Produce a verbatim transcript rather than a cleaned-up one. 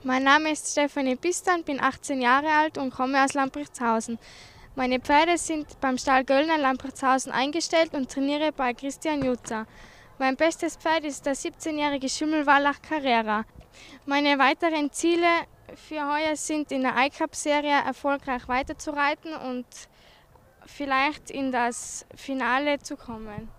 Mein Name ist Stefanie Pistan, bin achtzehn Jahre alt und komme aus Lamprechtshausen. Meine Pferde sind beim Stall Göllner Lamprechtshausen eingestellt und trainiere bei Christian Jutzer. Mein bestes Pferd ist der siebzehnjährige Schimmelwallach Carrera. Meine weiteren Ziele für heuer sind, in der I-Cup-Serie erfolgreich weiterzureiten und vielleicht in das Finale zu kommen.